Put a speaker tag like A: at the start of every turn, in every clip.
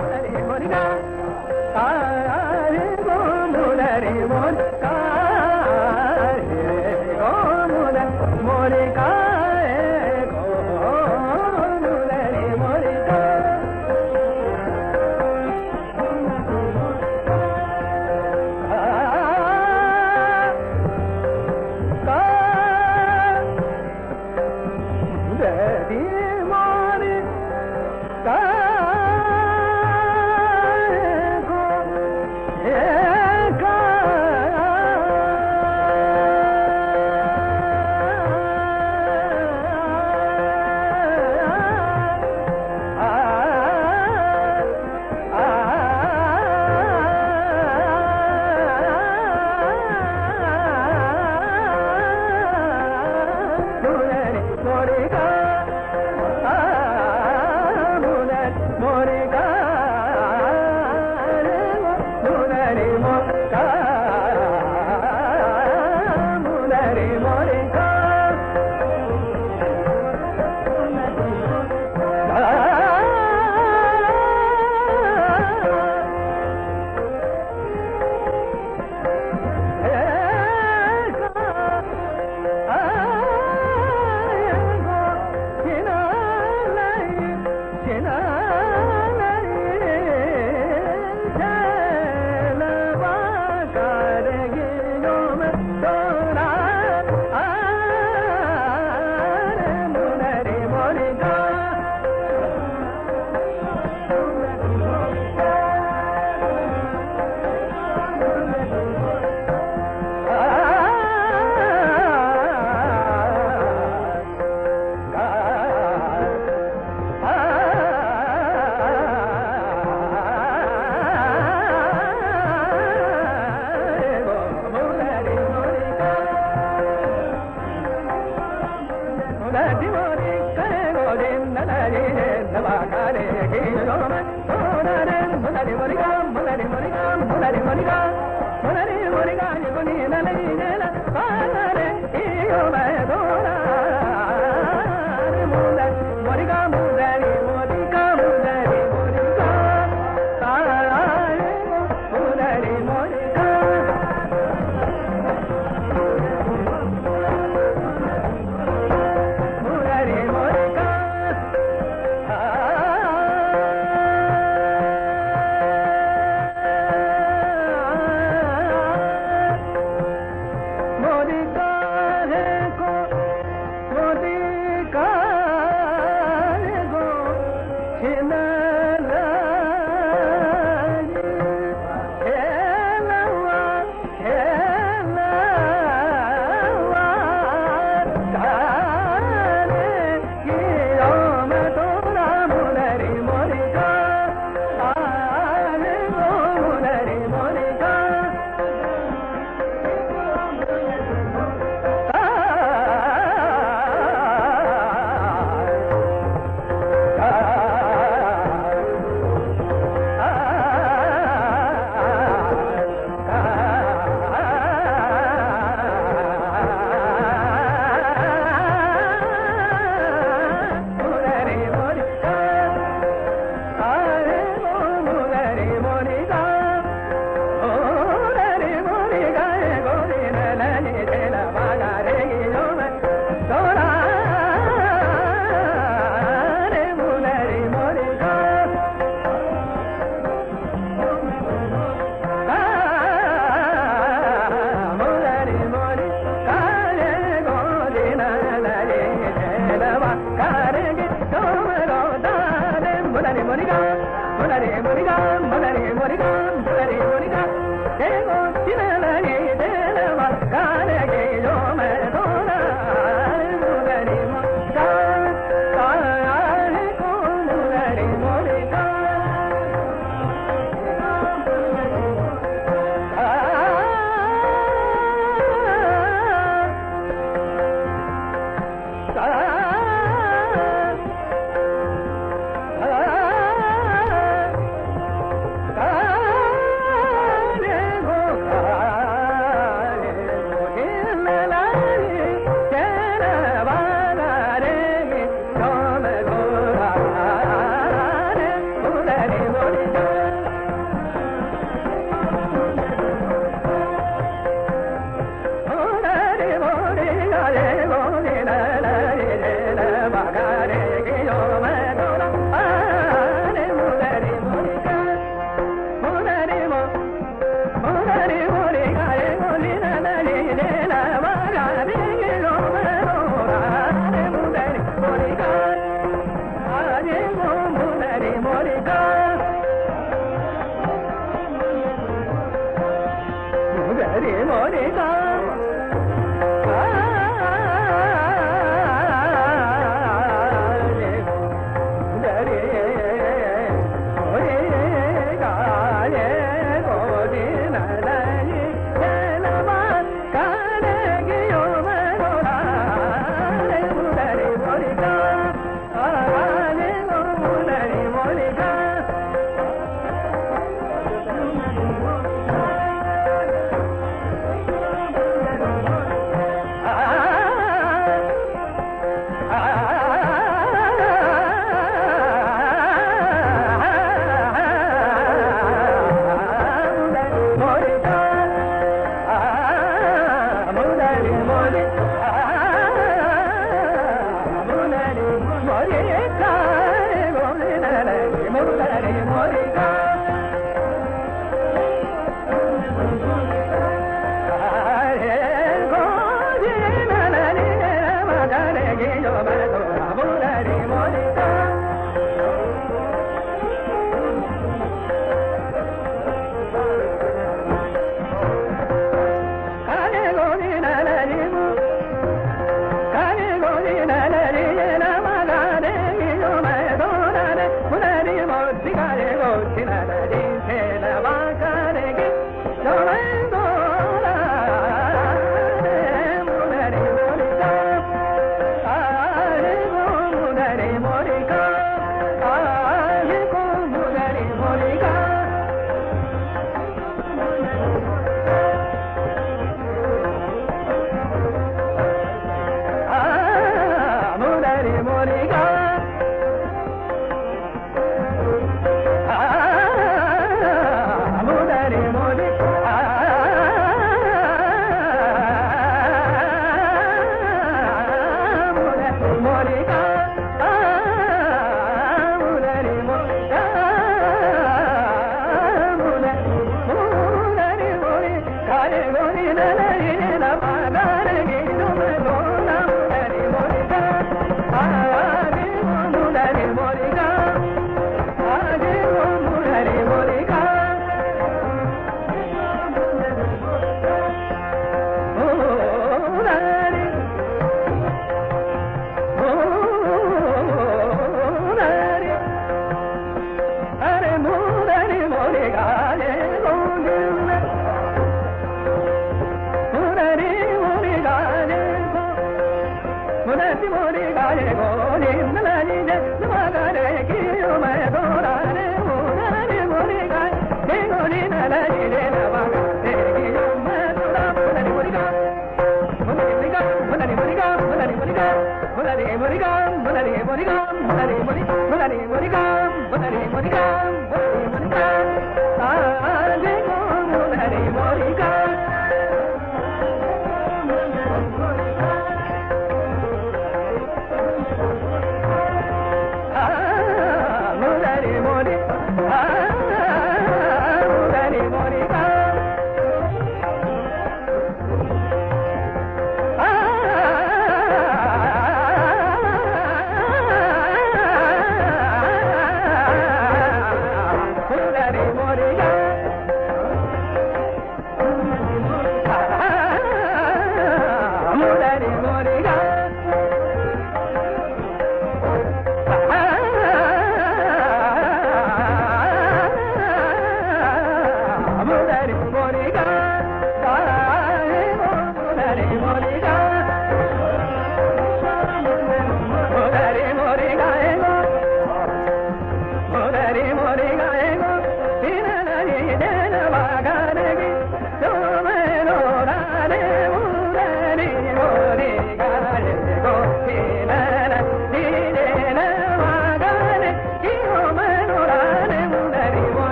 A: Morning.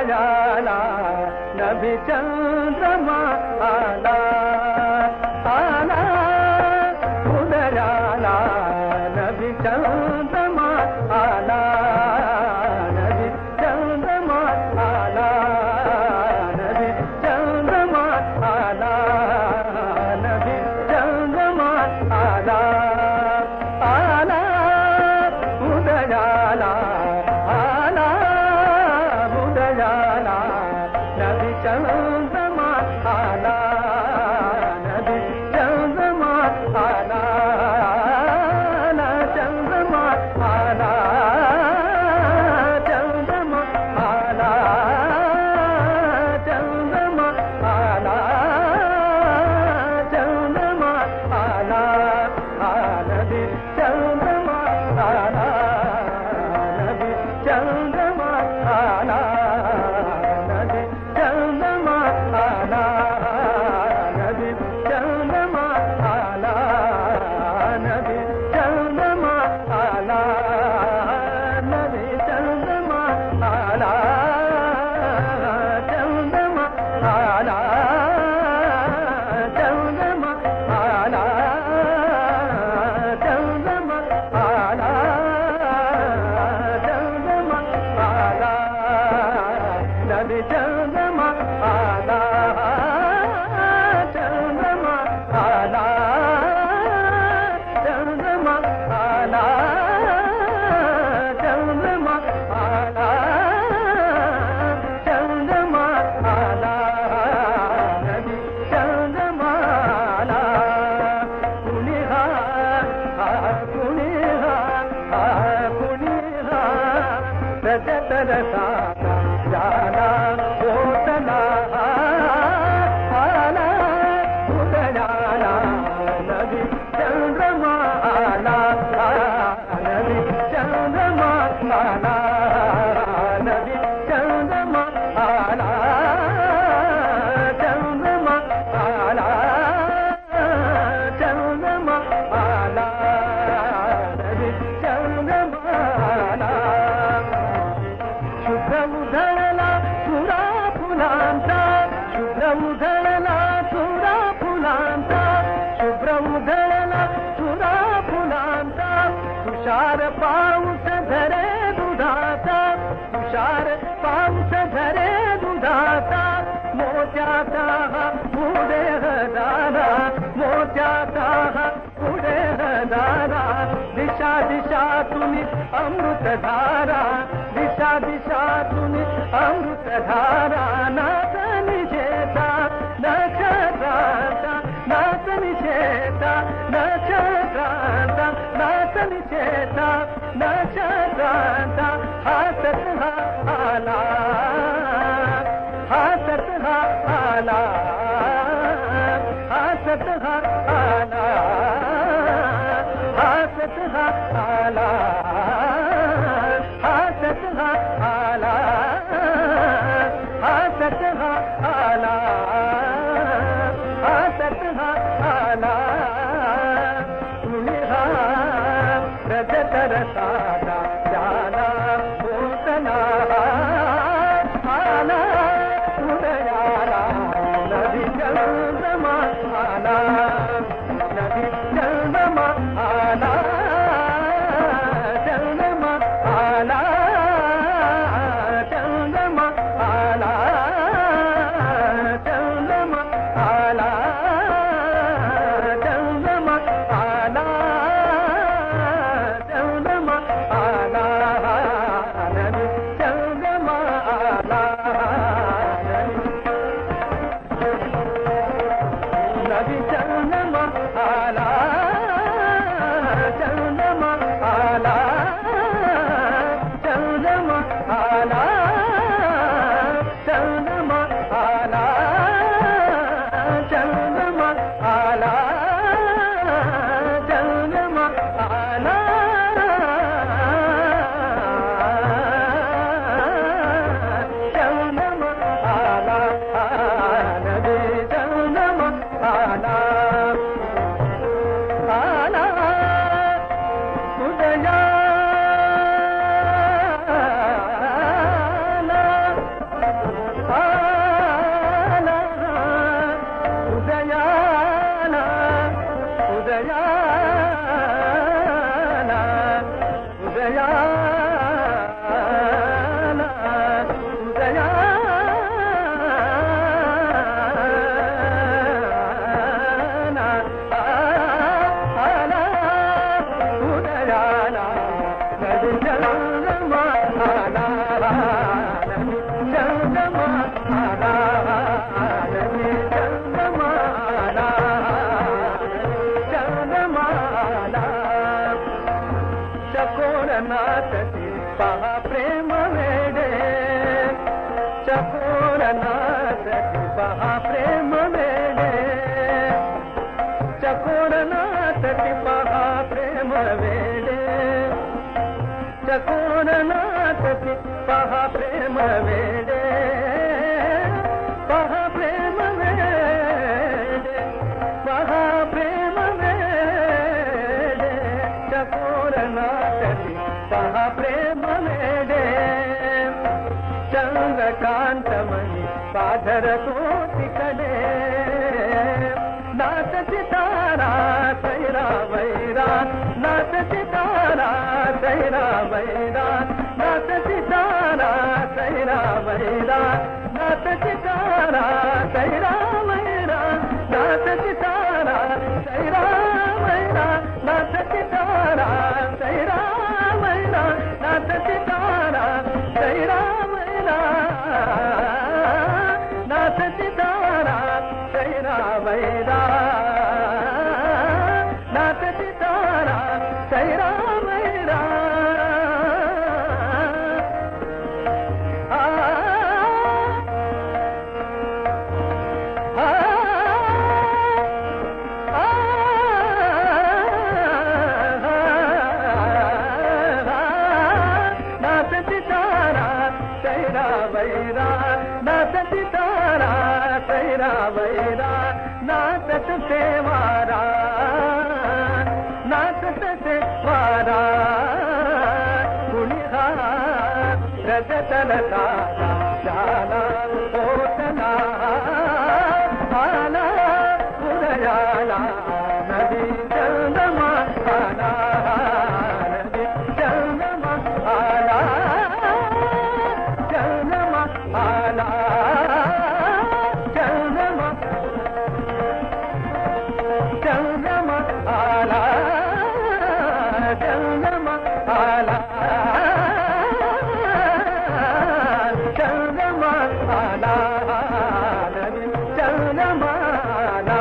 A: उदयाला नभी चंद्रमा आला आला उदयाला नभी चंद्रमा आला नभी चंद्रमा आला नभी चंद्रमा आला नभी चंद्रमा आला आला उदयाला आला उदयाला नभी चंद्रमा आला नभी चंद्रमा आला चंद्रमा आला चंद्रमा आला चंद्रमा आला चंद्रमा आला नभी चंद्रमा आला नभी चंद्रमा आला नभी चंद्रमा आला नभी चंद्रमा आला नभी चंद्रमा आला नभी चंद्रमा आला चंद्रमा आला चंद्रमा आला चंद्रमा आला चंद्रमा आला नभी चंद्रमा आला चंद्रमा आला चंद्रमा आला चंद्रमा आला चंद्रमा आला नभी चंद्रमा आला कुणिहा कुणिहा कुणिहा रजतरसा जाला ओटला आला उदयाला नभी चंद्रमा आला नभी चंद्रमा आला नभी चंद्रमा आला चंद्रमा आला चंद्रमा आला नभी चंद्रमा आला शुभ्र उधळला तुरा फुलांचा शुभ्र उधळला तुरा फुलांचा शुभ्र उधळला तुरा फुलांचा तुषार पाऊस धरे दुधाचा तुषार पाऊस धरे दुधाचा मोत्याचा पुढे हजारा मोत्याचा पुढे हजारा दिशा दिशातून अमृतधारा दिशा दिशातून अमृतधारा नाच निषेधा नक्षत्राचा नाच निषेधा नक्षत्राचा नाच निषेधा नक्षत्राचा हासत हा आला हासत हा आला हासत हा आला हासत हा आला हासत हा आला हासत हा आला हासत हा आला कुणिहा रजतरसा जाला ओटला चकोरनाथति पहा प्रेम वेडे चकोरनाथति पहा प्रेम वेडे चकोरनाथति पहा प्रेम वेडे पहा प्रेम वेडे पहा प्रेम वेडे चकोरनाथति पहा प्रेम वेडे चंद्रकांतमणि पाधर कोटि कड़े नाथ सितारा सैरा वैरा नाथ सितारा सैरा वैरा नाथ सितारा सैरा वैरा नाथ सितारा सैरा वैरा नाथ सितारा सैरा वैरा नाथ सितारा सैरा वैरा नाथ सितारा सैरा नाथ सितारा सैरा वैरा नाथ सितारा सैरा वैरा नाथ सितारा सैरा वैरा नाथ सितारा सैरा वैरा नाथ से वारा नाथ से वारा कुणिहा रजतलता शाला कोटला आला उदयाला नदी चंद्रमा आला नदी चंद्रमा आला आला चंद्रमा चंद्रमा आला चंद्रमा आला चंद्रमा आला नदी चंद्रमा आला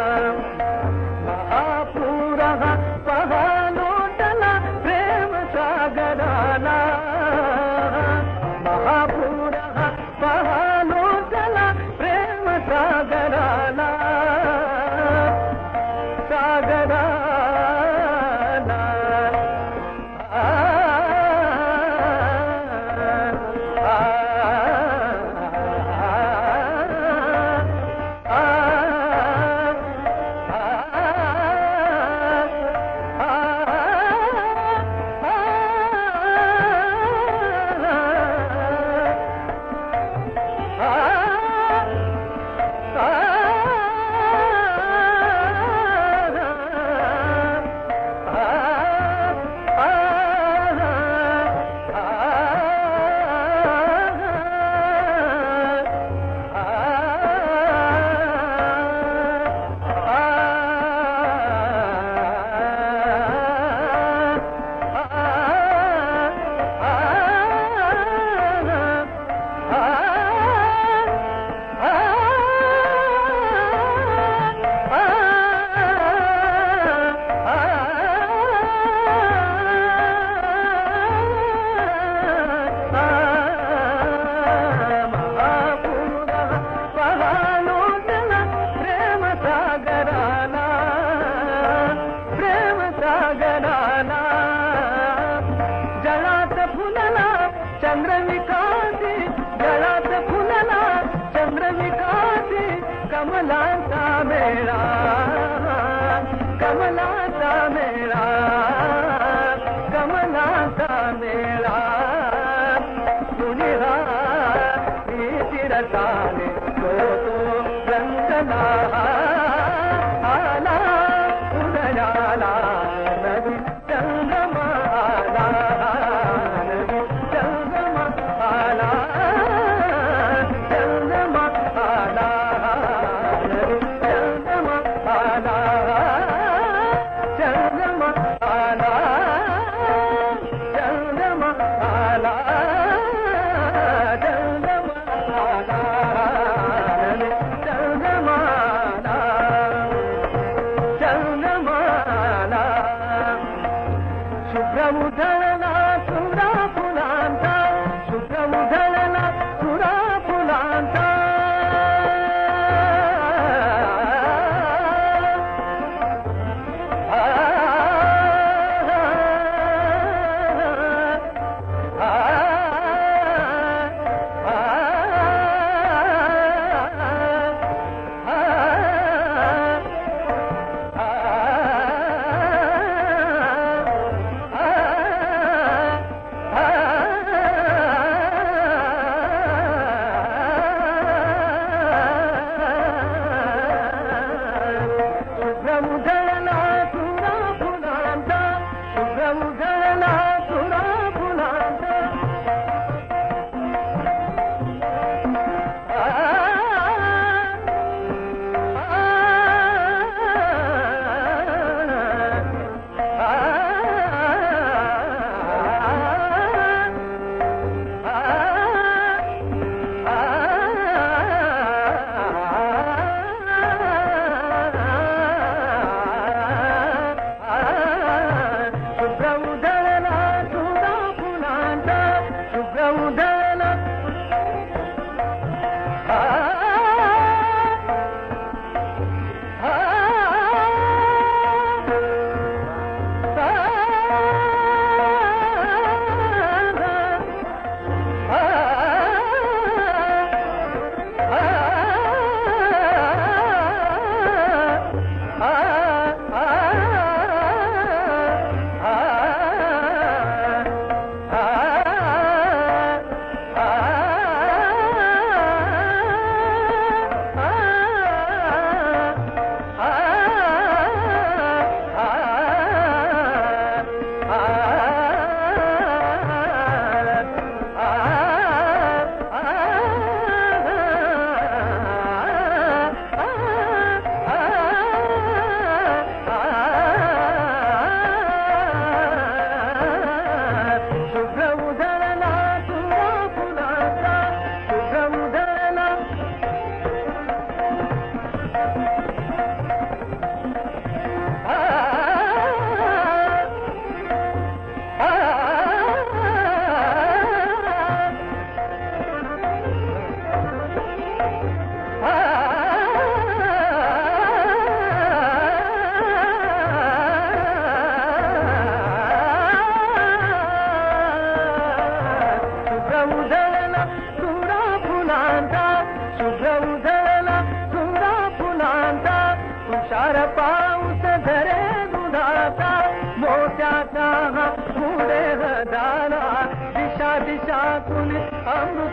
A: महापूरा पहालोटला प्रेम सागराला महापूरा पहालोटला प्रेम सागराला सागराला चंद्रविकासी जळात फुलला चंद्रविकासी कमलाचा मेळा कमलाचा मेळा कमलाचा मेळा सुनिहा तीरसाने तो रंगना आला उदयाला नदी चंद्रमा आला नदी चंद्रमा आला चंद्रमा आला नदी चंद्रमा आला चंद्रमा आला चंद्रमा आला चंद्रमा आला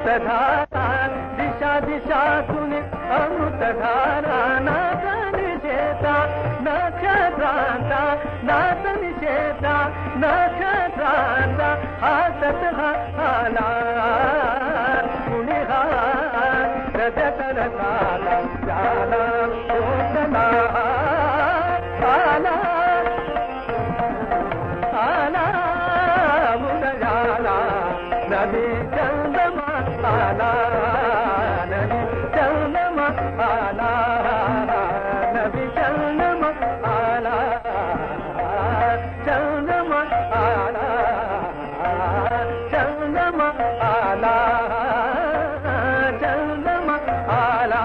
A: अमृतधारा दिशा दिशातून अमृतधारा नाथ निषेधा नक्षत्रांचा नाथ निषेधा नक्षत्रांचा हातात आला कुणीहार रजतरसाला झाला पोचला आला आला मुलगाला नदी चंद्रमा आला नदी चंद्रमा आला नदी चंद्रमा आला चंद्रमा आला चंद्रमा आला चंद्रमा आला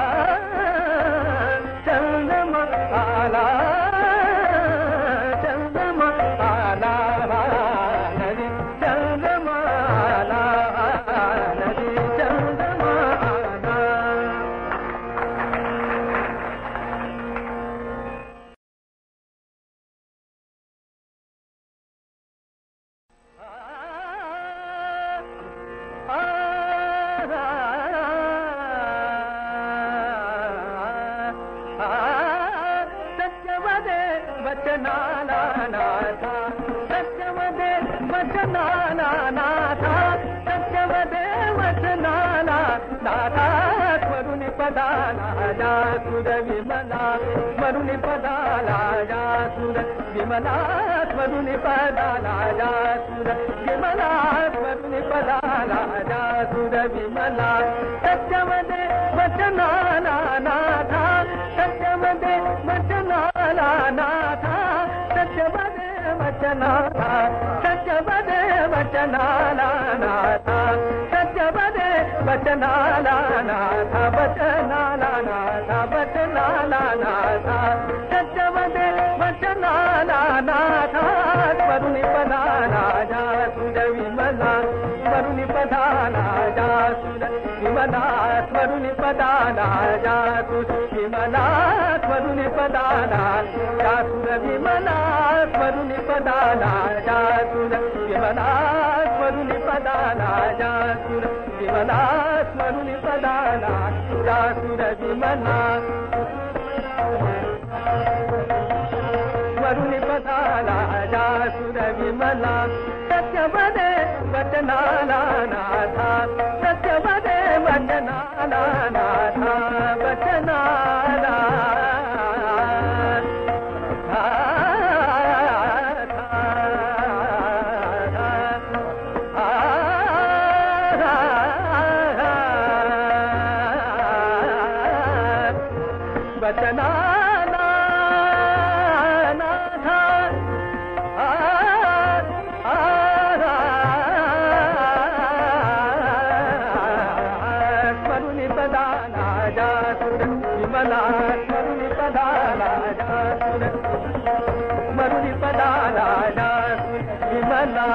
A: चंद्रमा आला चंद्रमा आला नदी चंद्रमा आला नदी चंद्रमा आला सत्यवदे वचनाला नाथा सत्यवदे वचनाला नाथा सत्यवदे वचनाला नाथा स्मरुनि पदाला या सुर विमला स्मरुनि पदाला या सुर विमला स्मरुनि पदाला या सुर विमला स्मरुनि पदाला या सुर विमला सत्यवदे वचनाला नाथा सत्यवदे वचनाला नाथा सत्यवदे वचनाला सत्यवदे वचनाला नाथा सत्यवदे वचनाला नाथा वचनाला नाथा वचनाला नाथा सत्यवदे वचनाला नाथा स्मरुनि पदाला या सुर विमला स्मरुनि पदाला या सुर विमला स्मरुनि पदाला या सुर विमला स्मरुनि पदाला या सुर विमला स्मरुनि पदाला या सुर विमला स्मरुनि पदाला या सुर विमला स्मरुनि पदाला या सुर विमला स्मरुनि पदाला या सुर विमला सत्यवदे वचनाला नाथा सत्यवदे वचनाला नाथा वचनाला वचनाला नाथा स्मरुनि पदाला या सुर विमला स्मरुनि पदाला या सुर स्मरुनि पदाला या सुर विमला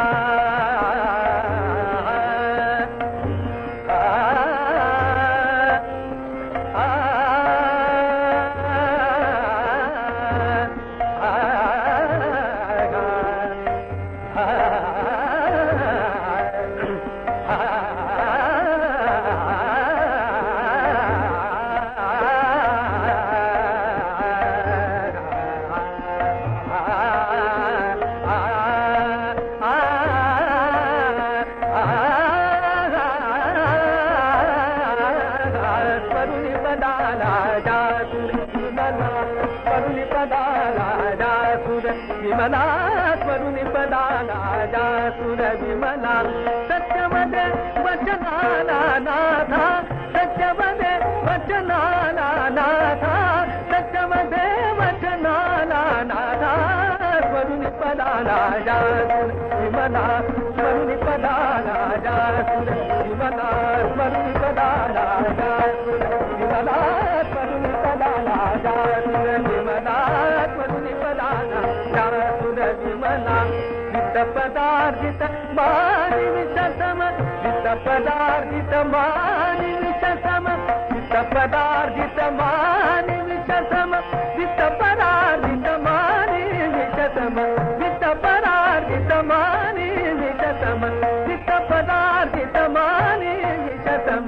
A: विमला स्मरुनि पदाला या सुर विमला सत्यवदे वचनाला नाथा सत्यवदे वचनाला नाथा सत्यवदे वचनाला नाथा स्मरुनि पदाला या सुर विमला स्मरुनि पदाला या सुर विमला स्मरुनि पदाला या सुर विमला स्मरुनि पदाला या सुर विमला स्मरुनि पदाला या सुर विमला वित्त पदार्जित मानि विषसम वित्त पदार्जित मानि विषसम वित्त पदार्जित मानि विषसम वित्त पदार्जित मानि विषसम वित्त पदार्जित मानि विषसम वित्त पदार्जित मानि विषसम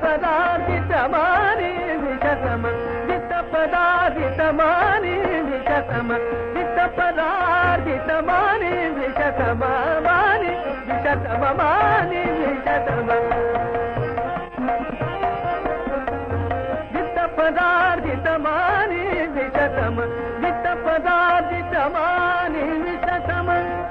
A: పదార్థితమాని విషతమ విత్త పదార్థితమాని విషతమ విత్త పదార్థితమాని విషతమ మాని విషతమ మాని విషతమ విత్త పదార్థితమాని విషతమ విత్త పదార్థితమాని విషతమ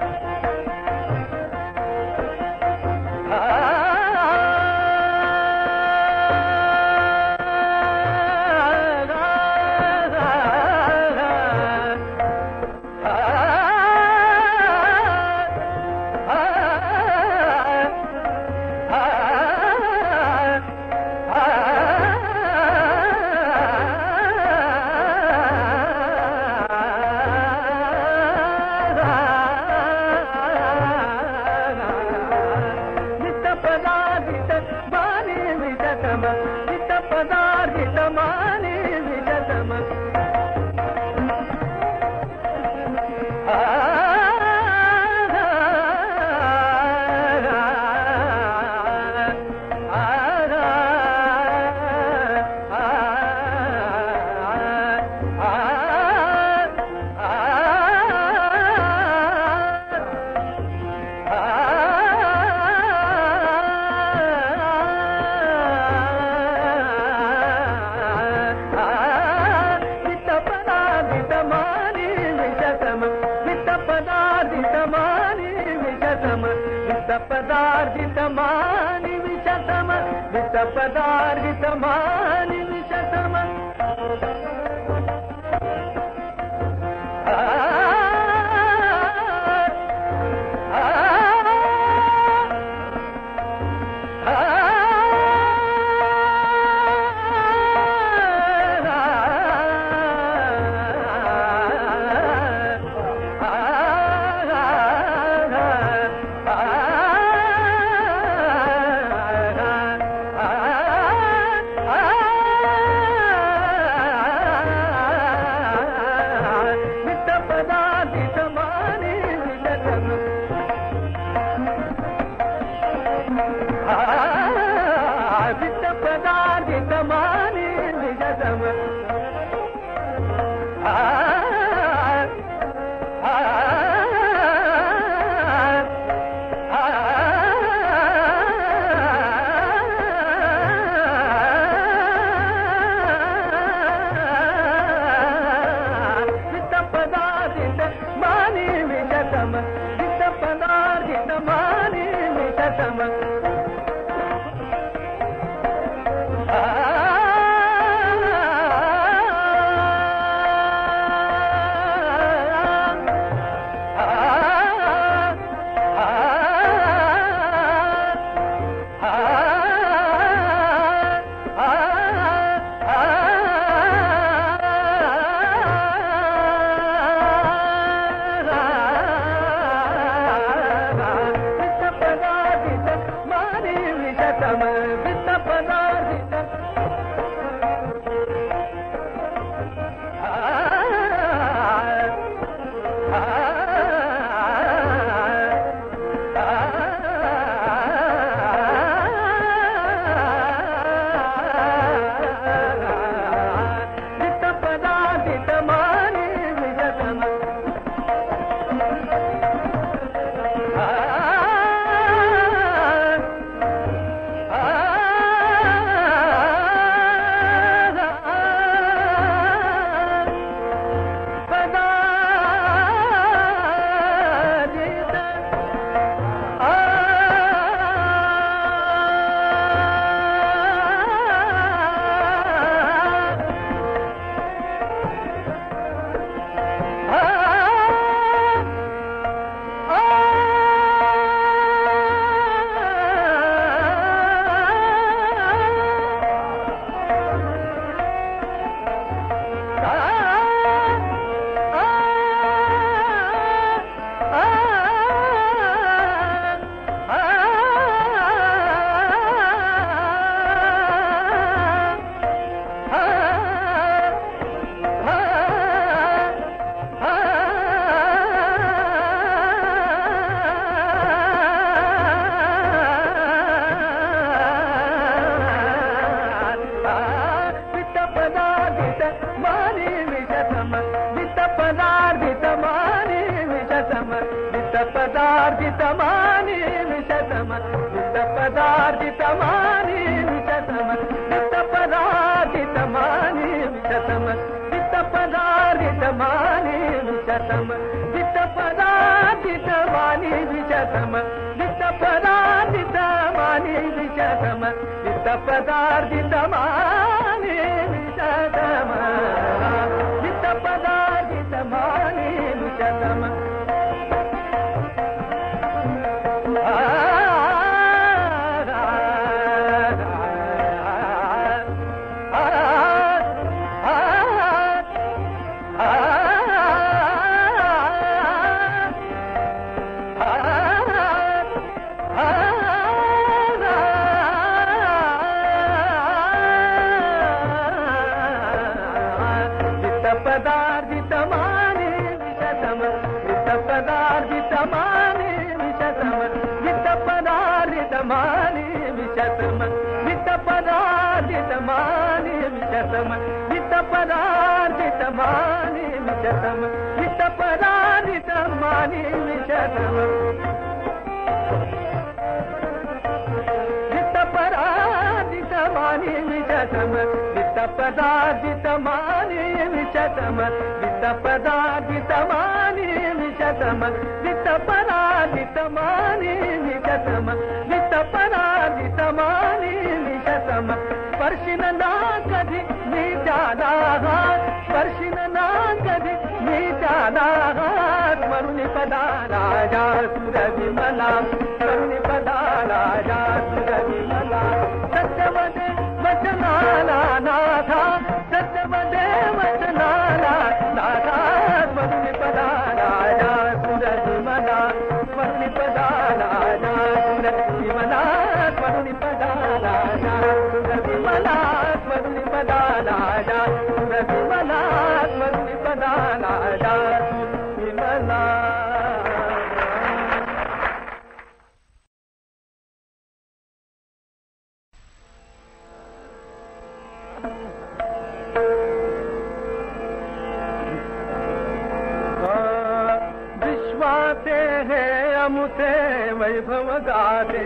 A: పదార్థితమాని విషతమ విత్త పదార్థితమాని విషతమ वित्तपदार्जितमानि विशतम वित्तपदार्जितमानि विशतम वित्तपदार्जितमानि विशतम वित्तपदार्जितमानि विशतम वित्तपदार्जितमानि विशतम वित्तपदार्जितमानि विशतम वित्तपदार्जितमानि विशतम वित्तपदार्जितमानि विशतम वित्तपदार्जितमानि विशतम वित्तपदार्जितमानि विशतम वित्तपदार्जितमानि विशतम वित्तपदार्जितमानि विशतम वित्तपदार्जितमानि विशतम वित्तपदार्जितमानि विशतम वित्तपदार्जितमानि विशतम वित्तपदार्जितमानि विशतम वित्तपदार्जितमानि विशतम वित्तपदार्जितमानि विशतम स्पर्शिन ना कधी मी जाना स्पर्शिन ना कधी मी जाना स्मरुनि पदा राजा सुरविमला स्मरुनि पदा राजा सुरविमला सत्यवदे वचनाला नाथा सत्यवदे वचनाला नाथा स्मरुनि पदा राजा सुरविमला स्मरुनि पदा राजा सुरविमला स्मरुनि पदा राजा सुरविमला स्मरुनि पदा राजा सुरविमला स्मरुनि पदा राजा सुरविमला विश्वाते हैं अमुते वैभव गाते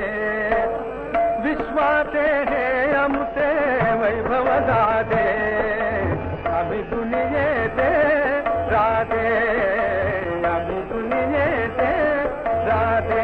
A: विश्वाते हैं अमुते वैभव गाते अभी दुनियेते राधे अभी दुनियेते राधे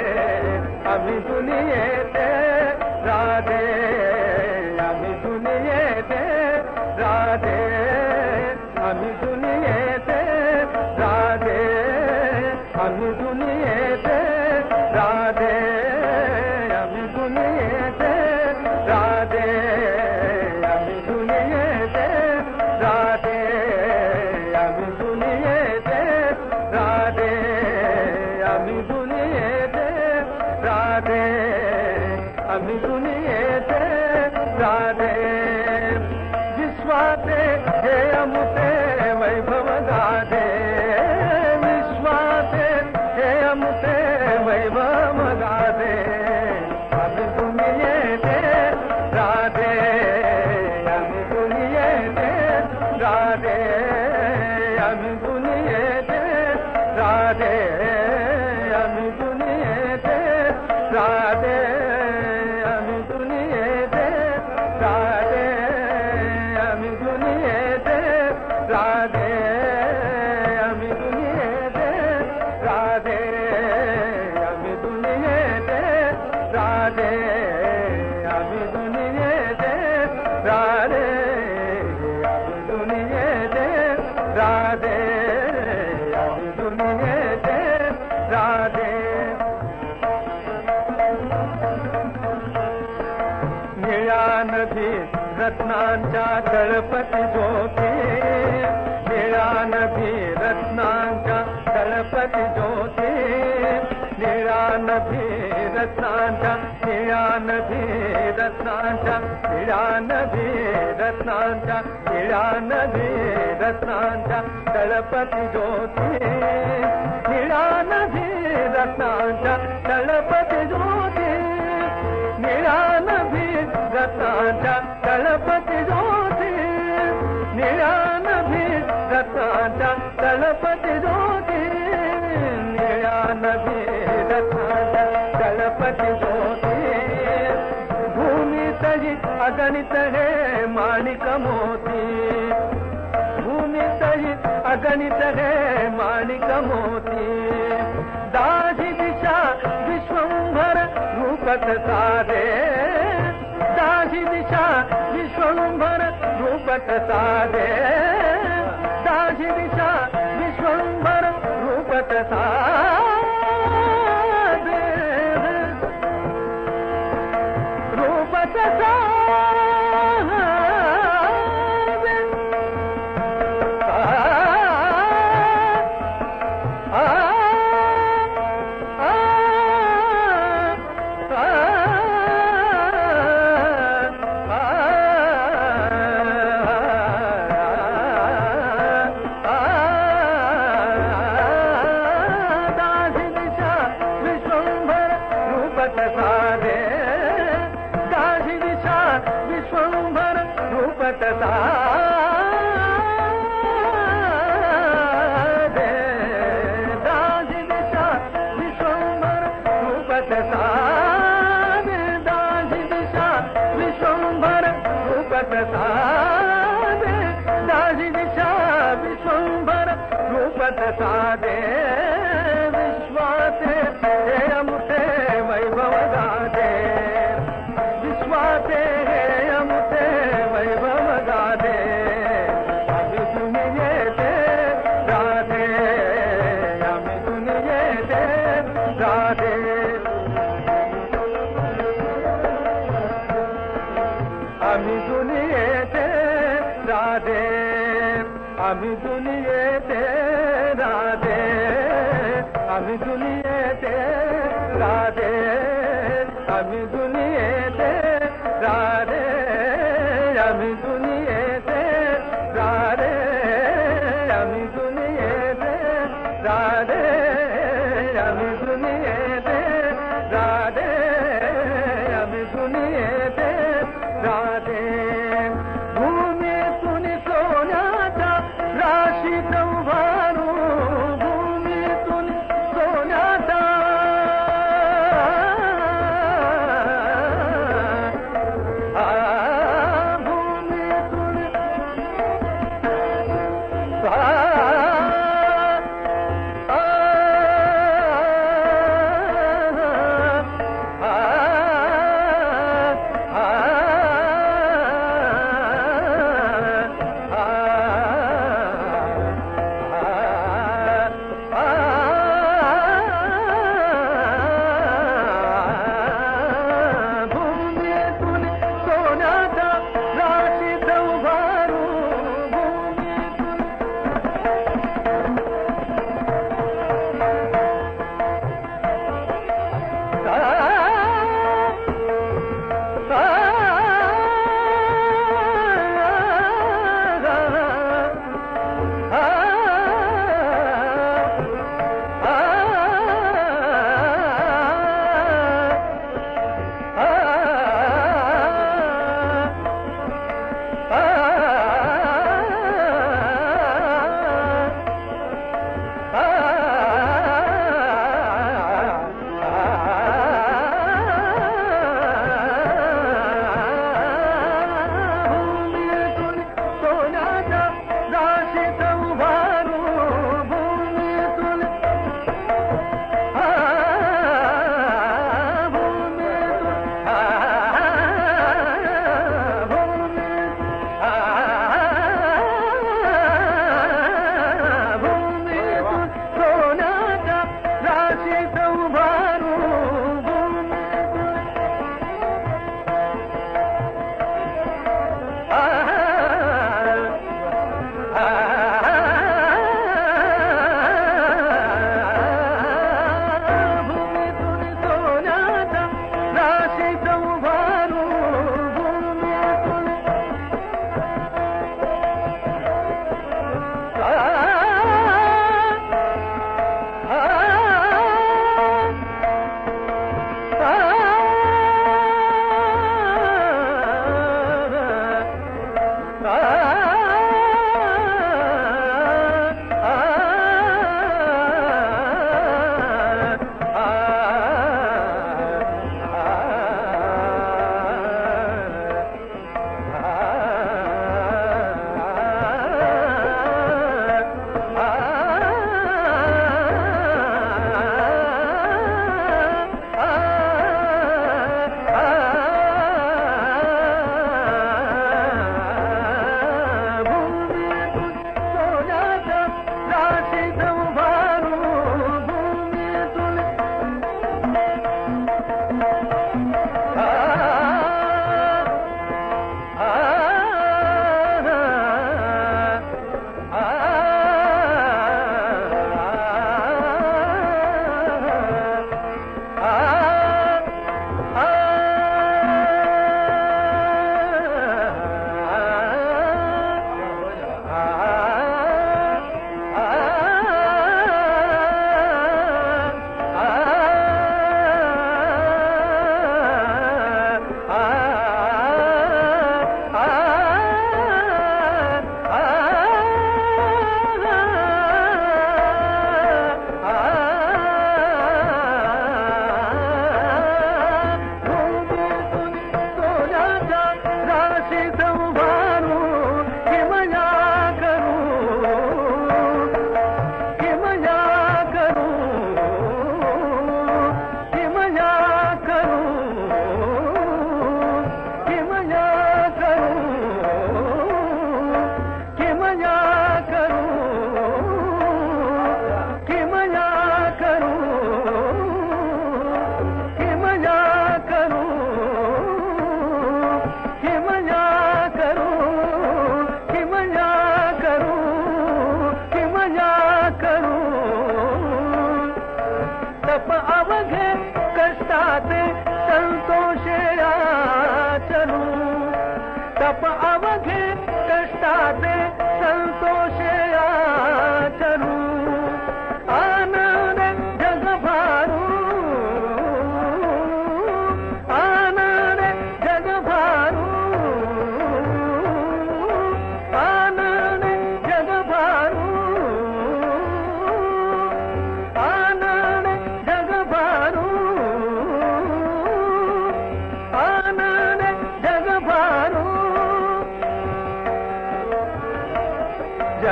A: अभी दुनियेते राधे अभी दुनियेते राधे अभी दुनियेते राधे अभी दुनियेते राधे अभी दुनियेते राधे अभी दुनियेते राधे अभी दुनियेते राधे अभी दुनियेते राधे अभी दुनियेते राधे विश्वाते हे अमुते वैभव गाधे विश्वाते हे अमुते वैभव गाधे अभी दुनियेते राधे अभी दुनियेते राधे अभी दुनियेते राधे अभी दुनियेते राधे अभी दुनियेते राधे अभी दुनियेते राधे अभी दुनियेते राधे अभी दुनियेते राधे अभी दुनियेते राधे अभी दुनियेते राधे अभी दुनियेते राधे निळ्या नदी रत्नांच्या तळपती ज्योती निळ्या नदी रत्नांच्या तळपती ज्योती निळ्या नदी रत्नांच्या निळ्या नदी रत्नांच्या निळ्या नदी रत्नांच्या निळ्या नदी रत्नांच्या तळपती ज्योती निळ्या नदी रत्नांच्या तळपती ज्योती निळ्या नदी रत्नांच्या तळपती ज्योती निळ्या नदी रत्नांच्या तळपती ज्योती निळ्या नदी रत्नांच्या तळपती ज्योती अगणित है माणिक मोती, भूमि सहित अगणित है माणिक मोती, दासी दिशा विश्वंभर रूपत साधे, दासी दिशा विश्वंभर रूपत साधे, दासी दिशा विश्वंभर रूपत साधे, रूपत विश्वंभर रूपत साधे, दासी दिशा विश्वंभर रूपत साधे, दासी दिशा विश्वंभर रूपत साधे, दासी दिशा विश्वंभर रूपत साधे, विश्वासे अमुते वैभव गाधे, विश्वासे अमुते वैभव गाधे, अभी सुनिए दे राधे, अभी सुनिए दे राधे, अभी सुनिए दे राधे, अभी सुनिए दे राधे, अभी सुनिए दे राधे, अभी सुनिए दे राधे, अभी सुनिए दे राधे, अभी सुनिए दे राधे, अभी सुनिए दे राधे, अभी सुनिए दे राधे, भूमि तुनि सोन्याचा राशी चौभारू, भूमि तुनि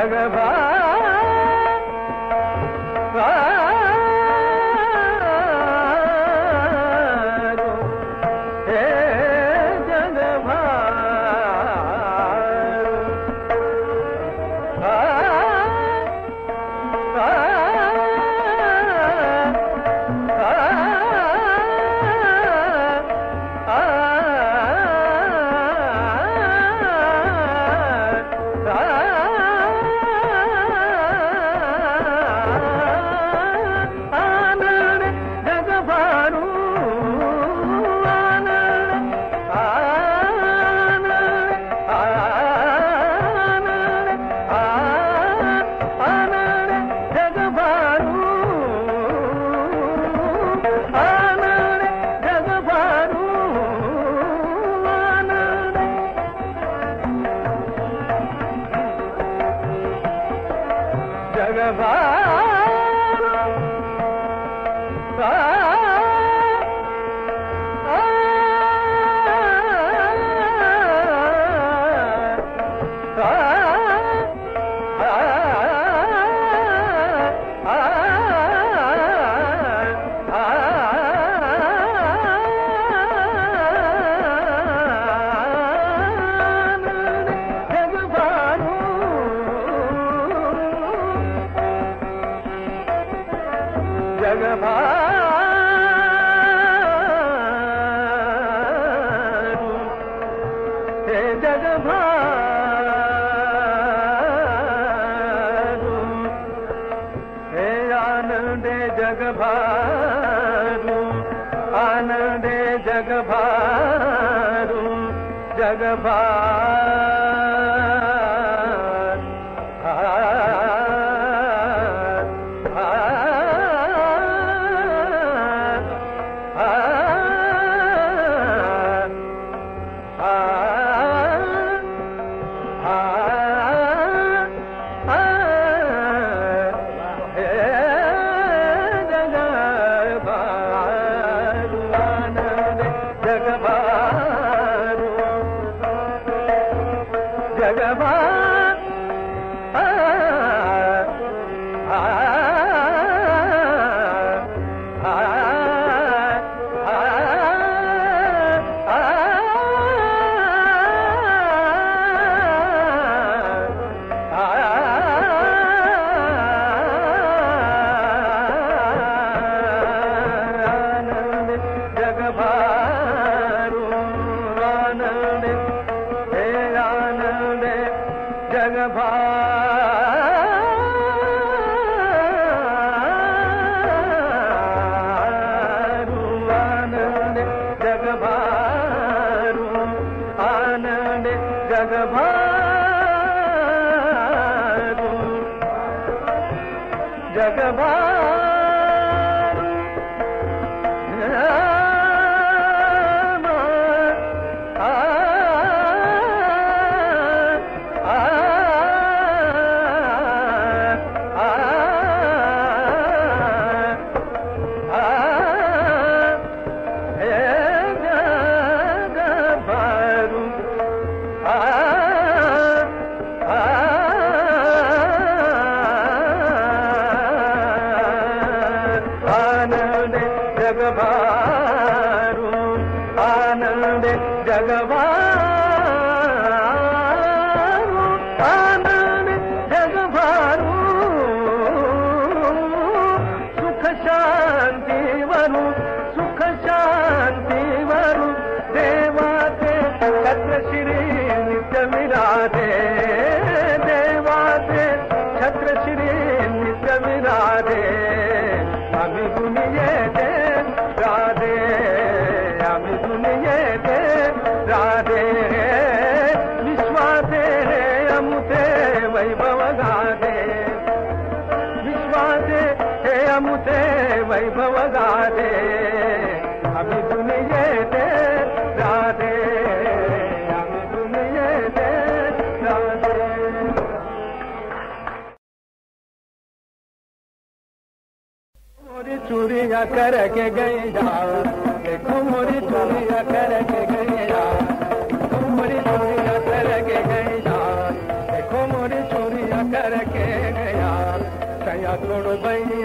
A: करके गई जाओ देखो मोरी चोरिया करके गई जाओ देखो मोरी चोरिया करके गई जाओ देखो मोरी चोरिया कर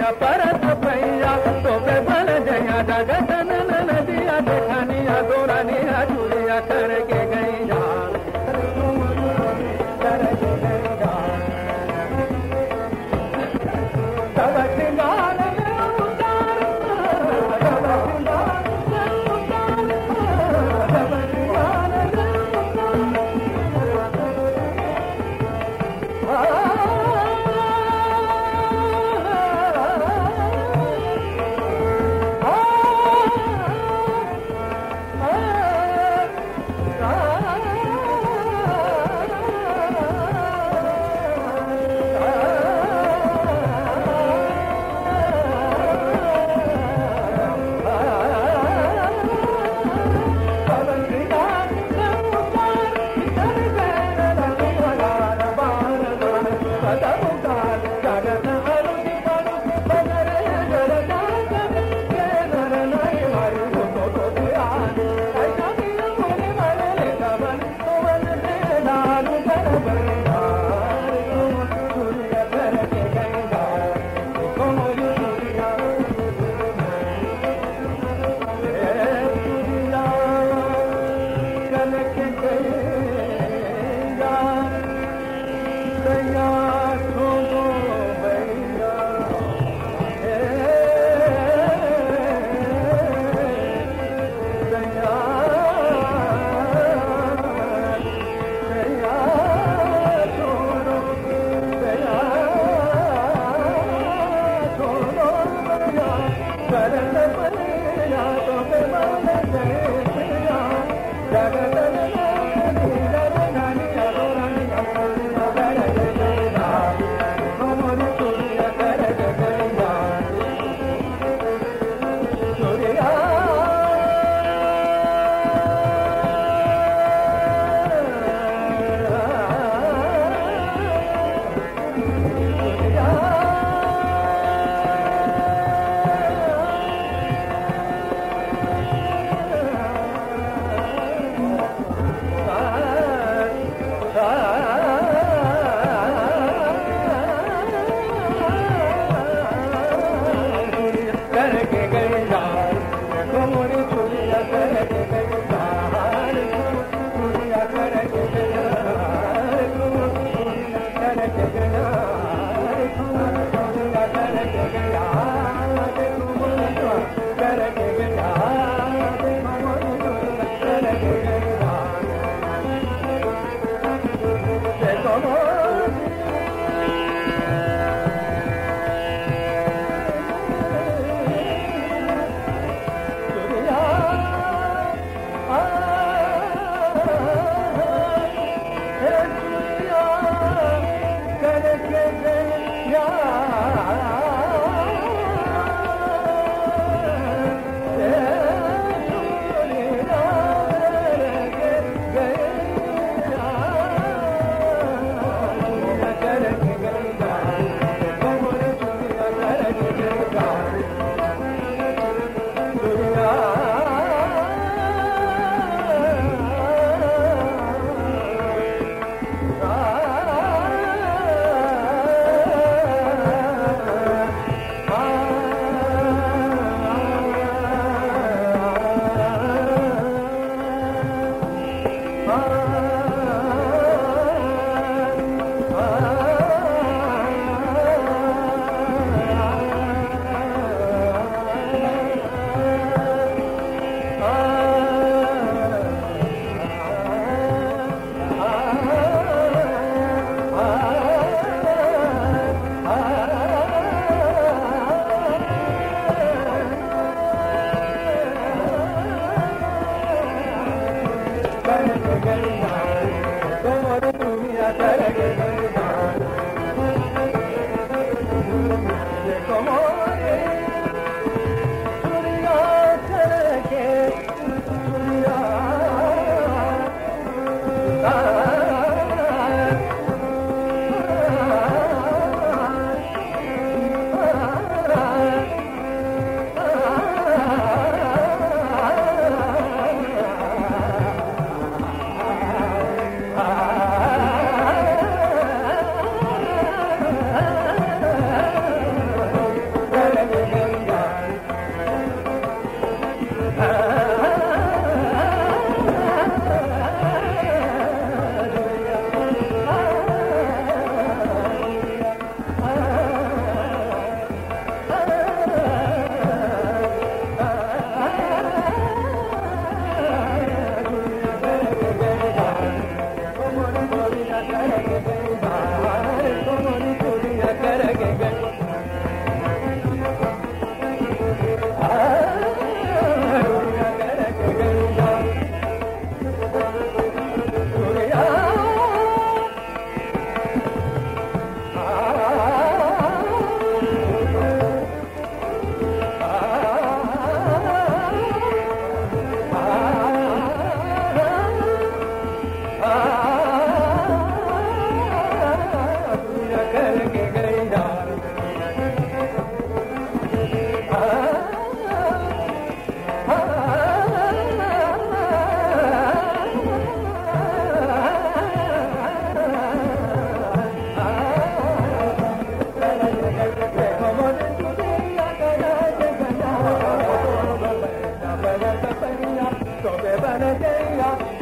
A: परत पैया तो पे बल जया जगत नदिया देखनिया गोरानिया चूड़िया करके गई जान करके गई जान सब सिंगार में उतार सब सिंगार में उतार सब सिंगार में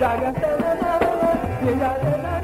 A: जागत